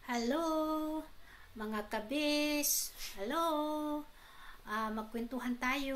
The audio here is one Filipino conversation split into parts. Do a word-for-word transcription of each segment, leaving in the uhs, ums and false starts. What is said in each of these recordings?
Hello, mga kabis. Hello. Ah, magkwentuhan tayo.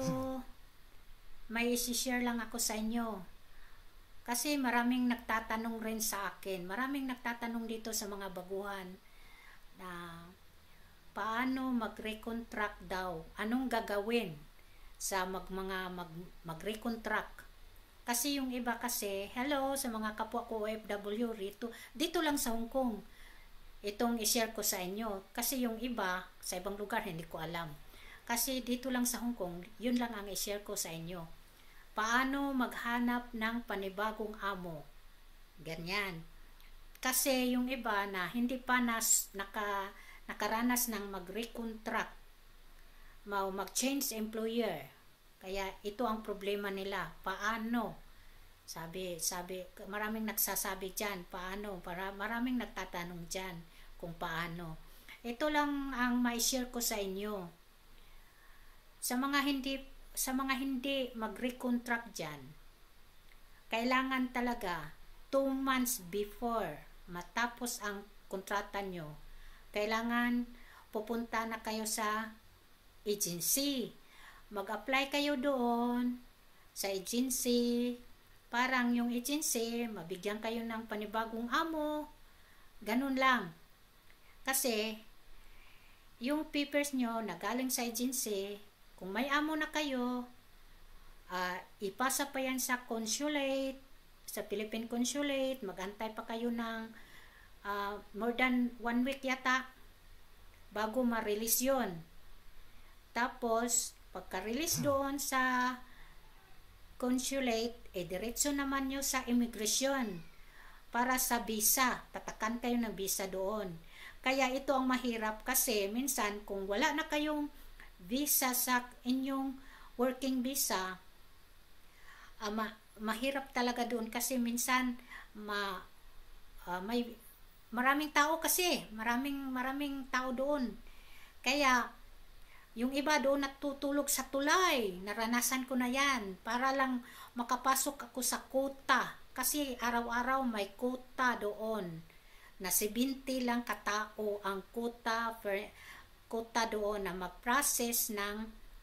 May isi-share lang ako sa inyo. Kasi maraming nagtatanong rin sa akin. Maraming nagtatanong dito sa mga baguhan na paano mag-recontract daw. Anong gagawin sa mag, mga mag, mag-recontract. Kasi yung iba kasi, hello sa mga kapwa ko O F W rito, dito lang sa Hong Kong. Itong i-share ko sa inyo. Kasi yung iba, sa ibang lugar, hindi ko alam. Kasi dito lang sa Hong Kong, yun lang ang i-share ko sa inyo. Paano maghanap ng panibagong amo. Ganyan. Kasi yung iba na hindi pa nas, naka, nakaranas ng mag-recontract, mag-change employer. Kaya ito ang problema nila. Paano? Sabi, sabi, maraming nagsasabi dyan, paano? Para, maraming nagtatanong dyan kung paano. Ito lang ang mai-share ko sa inyo. Sa mga hindi, sa mga hindi mag-recontract dyan, kailangan talaga two months before matapos ang kontrata nyo, kailangan pupunta na kayo sa agency. Mag-apply kayo doon sa agency. Parang yung agency, mabigyan kayo ng panibagong amo. Ganun lang. Kasi, yung papers nyo na galing sa agency, kung may amo na kayo, uh, ipasa pa yan sa consulate, sa Philippine Consulate, magantay pa kayo ng uh, more than one week yata, bago ma-release yun. Tapos, pagka-release doon sa consulate, eh diretso naman nyo sa immigration para sa visa. Tatakan kayo ng visa doon. Kaya ito ang mahirap kasi minsan kung wala na kayong visa sa inyong working visa, uh, ma mahirap talaga doon kasi minsan ma uh, may maraming tao kasi, maraming maraming tao doon. Kaya yung iba doon natutulog sa tulay. Naranasan ko na yan. Para lang makapasok ako sa quota. Kasi araw-araw may quota doon. Na seventy lang katao ang quota, for, quota doon na mag-process ng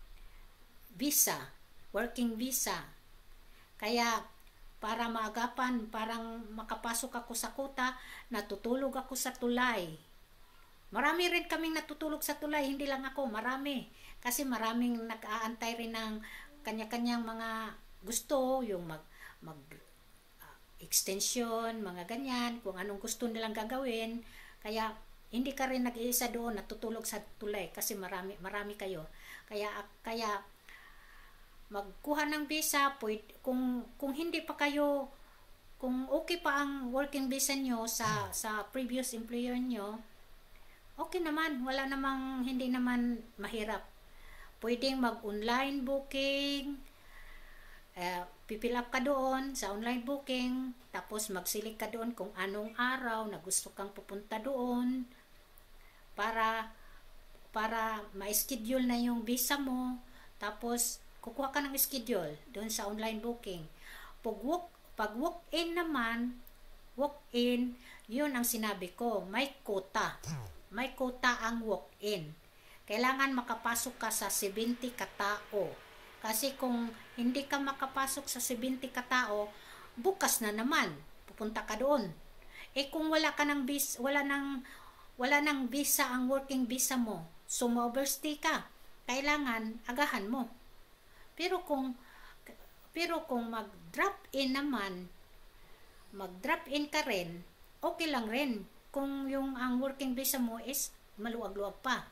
visa. Working visa. Kaya para maagapan, parang makapasok ako sa quota, natutulog ako sa tulay. Marami rin kaming natutulog sa tulay, hindi lang ako, marami. Kasi maraming nag-aantay rin ng kanya-kanyang mga gusto, yung mag, mag uh, extension, mga ganyan, kung anong gusto nilang gagawin. Kaya hindi ka rin nag-iisa doon natutulog sa tulay kasi marami marami kayo. Kaya kaya magkuha ng visa, pwede, kung kung hindi pa kayo, kung okay pa ang working visa nyo sa sa previous employer nyo, okay naman, wala namang, hindi naman mahirap. Pwedeng mag-online booking, uh, pipil up ka doon sa online booking, tapos mag-select ka doon kung anong araw na gusto kang pupunta doon, para, para ma-schedule na yung visa mo, tapos kukuha ka ng schedule doon sa online booking. Pag walk, pag walk-in naman, walk-in, yun ang sinabi ko, may quota. May quota ang walk-in. Kailangan makapasok ka sa seventy katao. Kasi kung hindi ka makapasok sa seventy katao, bukas na naman, pupunta ka doon. Eh kung wala ka ng visa, wala nang wala nang visa ang working visa mo, so ma-overstay ka. Kailangan agahan mo. Pero kung pero kung mag-drop in naman, mag-drop in ka rin, okay lang rin. Kung yung ang working visa mo is maluwag-luwag pa,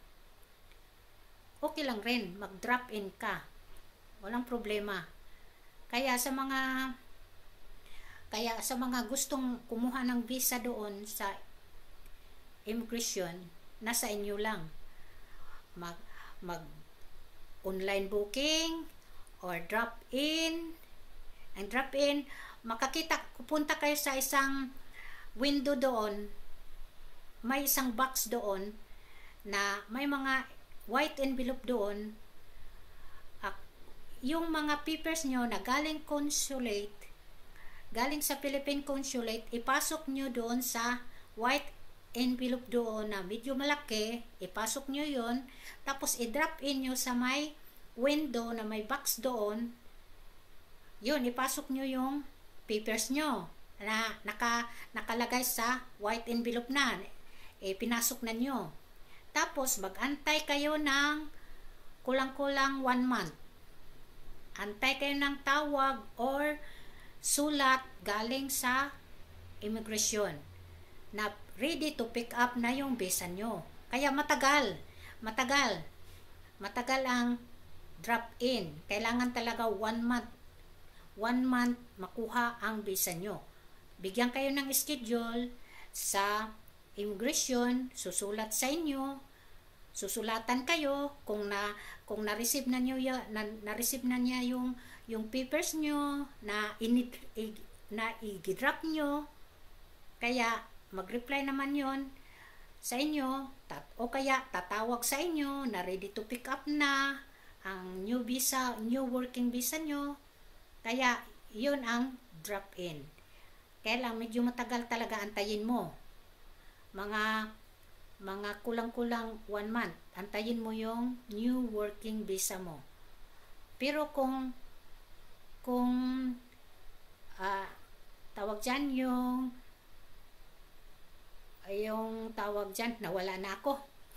okay lang rin, mag-drop in ka, walang problema. Kaya sa mga kaya sa mga gustong kumuha ng visa doon sa immigration, nasa inyo lang, mag mag online booking or drop in. Ang drop in, makakita, pupunta kayo sa isang window doon, may isang box doon na may mga white envelope doon. Uh, yung mga papers nyo na galing consulate, galing sa Philippine Consulate, ipasok nyo doon sa white envelope doon na medyo malaki, ipasok nyo yon, tapos i-drop in nyo sa may window na may box doon, yun, ipasok nyo yung papers nyo na naka, nakalagay sa white envelope na, eh, pinasok na nyo. Tapos, mag-antay kayo ng kulang-kulang one month. Antay kayo ng tawag or sulat galing sa immigration na ready to pick up na yung visa nyo. Kaya matagal, matagal, matagal ang drop-in. Kailangan talaga one month, one month makuha ang visa nyo. Bigyan kayo ng schedule sa immigration, susulat sa inyo, susulatan kayo kung na kung na-receive na niyo ya, na, na-receive na niya yung yung papers nyo na init na i-drop nyo. Kaya mag-reply naman yon sa inyo, tat, o kaya tatawag sa inyo na ready to pick up na ang new visa, new working visa nyo. Kaya yun ang drop-in. Kaya lang medyo matagal talaga, antayin mo. Mga mga kulang-kulang one month, antayin mo yung new working visa mo. Pero kung kung uh, tawag dyan yung yung tawag dyan, nawala na ako.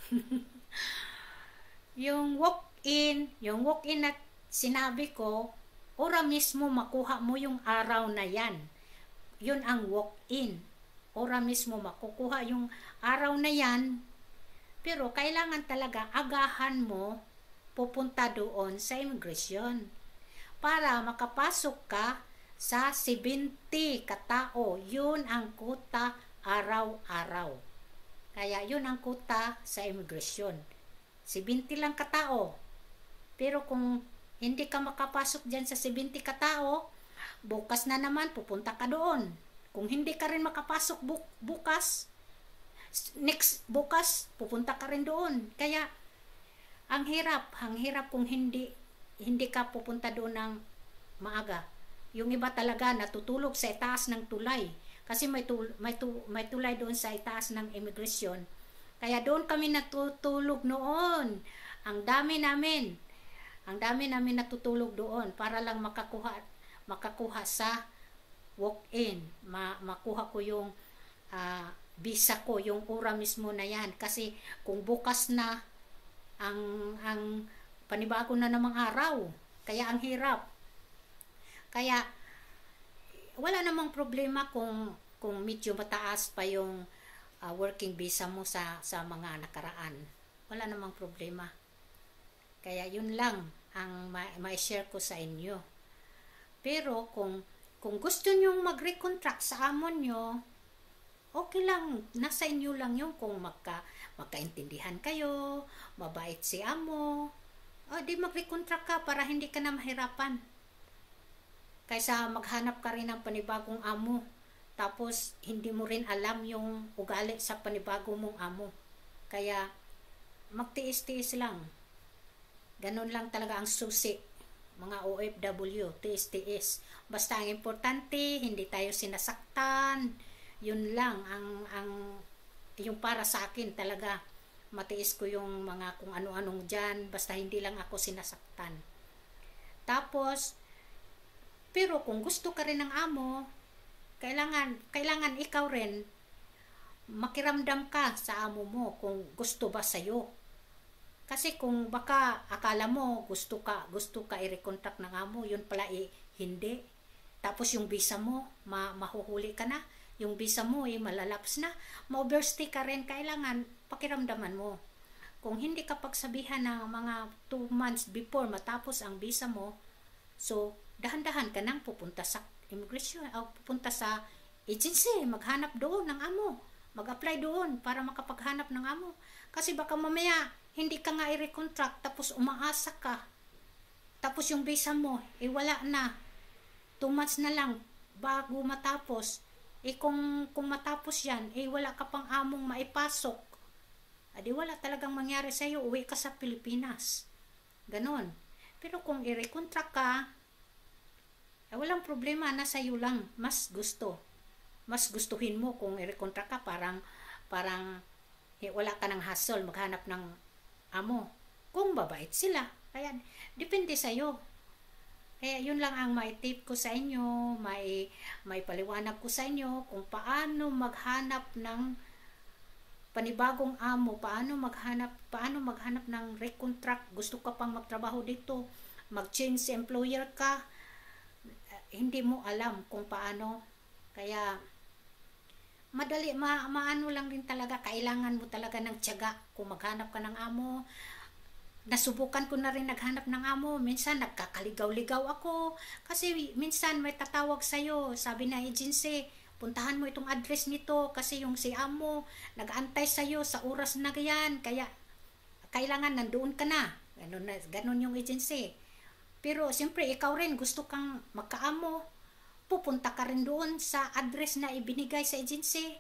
Yung walk-in, yung walk-in na sinabi ko, ora mismo makuha mo yung araw na yan. Yun ang walk-in. Ora mismo makukuha yung araw na yan. Pero kailangan talaga agahan mo pupunta doon sa immigration para makapasok ka sa seventy katao. Yun ang kuta araw-araw. Kaya yun ang kuta sa immigration. seventy lang katao. Pero kung hindi ka makapasok dyan sa seventy katao, bukas na naman pupunta ka doon. Kung hindi ka rin makapasok bu- bukas, next bukas pupunta ka rin doon. Kaya ang hirap, ang hirap kung hindi hindi ka pupunta doon ng maaga. Yung iba talaga natutulog sa itaas ng tulay. Kasi may, tul- may, tu- may tulay doon sa itaas ng immigration. Kaya doon kami natutulog noon. Ang dami namin. Ang dami namin natutulog doon para lang makakuha, makakuha sa walk-in. Ma- makuha ko yung uh, visa ko, yung ura mismo na yan. Kasi kung bukas na ang, ang panibago na namang araw. Kaya ang hirap. Kaya wala namang problema kung kung medyo mataas pa yung uh, working visa mo sa sa mga nakaraan. Wala namang problema. Kaya yun lang ang ma-share ko sa inyo. Pero kung kung gusto niyo mag-recontract sa amo nyo, okay lang, nasa inyo lang yun kung magka magkaintindihan kayo, mabait si amo. O di mag-recontract ka para hindi ka na mahirapan. Kaysa maghanap ka rin ng panibagong amo, tapos hindi mo rin alam yung ugali sa panibagong mong amo. Kaya magtiis-tiis lang. Ganun lang talaga ang susi, mga O F W, tiis-tiis. Basta ang importante, hindi tayo sinasaktan. Yun lang ang ang yung para sa akin talaga. Matiis ko yung mga kung ano-anong dyan, basta hindi lang ako sinasaktan. Tapos pero kung gusto ka rin ng amo, kailangan, kailangan ikaw rin makiramdam ka sa amo mo kung gusto ba sa'yo. Kasi kung baka akala mo gusto ka, gusto ka i-recontract ng amo, yun pala eh, hindi. Tapos yung visa mo, ma mahuhuli ka na. Yung visa mo eh, malalaps na. Ma-overstay ka rin, kailangan pakiramdaman mo. Kung hindi ka pagsabihan ng mga two months before matapos ang visa mo, so dahan-dahan ka nang pupunta sa immigration o pupunta sa agency, maghanap doon ng amo, mag-apply doon para makapaghanap ng amo. Kasi baka mamaya hindi ka nga i-recontract tapos umaasa ka, tapos yung visa mo eh wala na, two months na lang bago matapos. Eh kung, kung matapos yan eh wala ka pang among maipasok, adi wala talagang mangyari sa'yo, uwi ka sa Pilipinas, ganon. Pero kung i-recontract ka, eh, walang problema, nasa iyo lang. Mas gusto. Mas gustuhin mo kung i-recontract ka, parang, parang eh, wala ka ng hassle maghanap ng amo kung babait sila. Kaya depende sa iyo. Kaya yun lang ang may tip ko sa inyo, may may paliwanag ko sa inyo kung paano maghanap ng panibagong amo, paano maghanap paano maghanap ng recontract, gusto ka pang magtrabaho dito, mag-change employer ka, hindi mo alam kung paano. Kaya madali ma maano lang din talaga, kailangan mo talaga ng tiyaga kung maghanap ka ng amo. Nasubukan ko na rin naghanap ng amo, minsan nagkakaligaw-ligaw ako kasi minsan may tatawag sa'yo, sabi na agency, puntahan mo itong address nito kasi yung si amo nag-aantay sa'yo sa oras na yan, kaya kailangan nandoon ka na, ganun, na, ganun yung agency. Pero siyempre ikaw rin gusto kang magkaamo, pupunta ka rin doon sa address na ibinigay sa agency,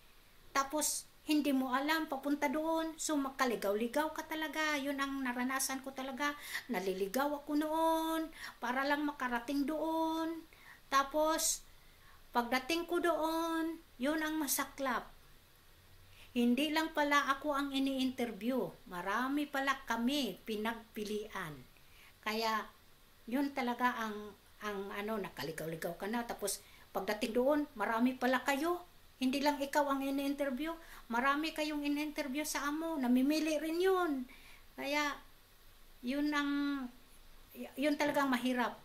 tapos hindi mo alam papunta doon, so makaligaw-ligaw ka talaga. Yun ang naranasan ko talaga, naliligaw ako noon para lang makarating doon, tapos pagdating ko doon, yun ang masaklap, hindi lang pala ako ang ini-interview, marami pala kami pinagpilian. Kaya yun talaga ang ang ano, nakaligaw-ligaw ka na, tapos pagdating doon marami pala kayo, hindi lang ikaw ang ini-interview, marami kayong ini-interview sa amo, namimili rin yun. Kaya yun ang yun talagang mahirap.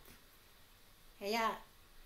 Kaya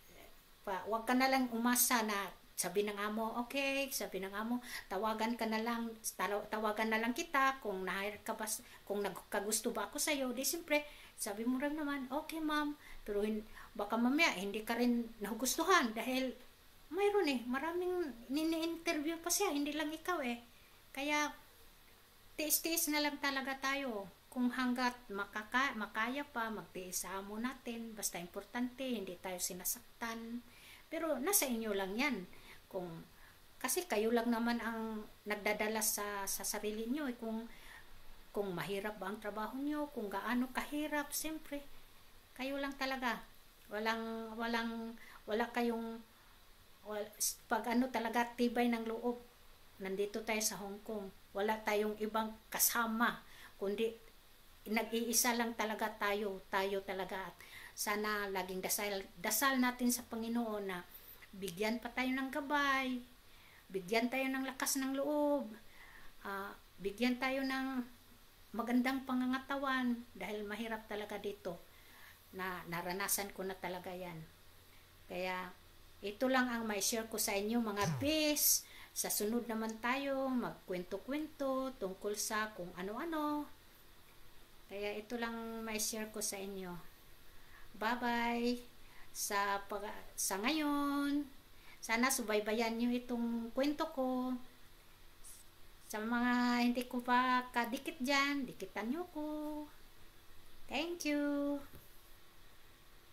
pa, wag ka na lang umasa na sabi ng amo, okay, sabi ng amo, tawagan ka na lang, tawagan na lang kita kung na-hire ka ba, kung nagkagusto ba ako sa iyo. Di siyempre, sabi mo rin naman, okay ma'am, pero baka mamaya hindi ka rin nagustuhan dahil mayroon eh, maraming nini-interview pa siya, hindi lang ikaw eh. Kaya tiis-tiis na lang talaga tayo. Kung hanggat makaka, makaya pa, magtiis sa amo natin, basta importante, hindi tayo sinasaktan. Pero nasa inyo lang yan. Kung, kasi kayo lang naman ang nagdadala sa, sa sarili nyo. Eh. Kung, kung mahirap ba ang trabaho nyo, kung gaano kahirap, siyempre, kayo lang talaga. Walang, walang, wala kayong, wala, pag ano talaga, tibay ng loob. Nandito tayo sa Hong Kong. Wala tayong ibang kasama, kundi nag-iisa lang talaga tayo, tayo talaga. At sana laging dasal, dasal natin sa Panginoon na bigyan pa tayo ng gabay, bigyan tayo ng lakas ng loob, uh, bigyan tayo ng magandang pangangatawan dahil mahirap talaga dito. Na naranasan ko na talaga yan. Kaya ito lang ang may share ko sa inyo mga bis. Sa sunod naman tayo magkwento-kwento tungkol sa kung ano-ano. Kaya ito lang may share ko sa inyo. Bye-bye. Sa, pag, sa ngayon, sana subaybayan nyo itong kwento ko. Sa mga hindi ko pa kadikit dyan, dikitan nyo ko. Thank you.